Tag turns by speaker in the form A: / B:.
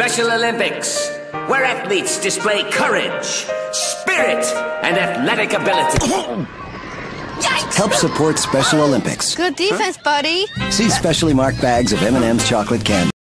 A: Special Olympics, where athletes display courage, spirit, and athletic ability.
B: Help support Special Olympics.
C: Good defense, buddy.
B: See specially marked bags of M&M's chocolate candy.